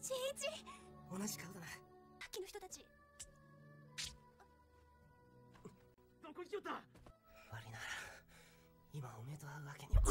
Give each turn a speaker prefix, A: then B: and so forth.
A: 新一。
B: 同じ顔だな。
A: さっきの人たち。
C: どこにしよった。
B: 悪いな。今おめえと会うわけには。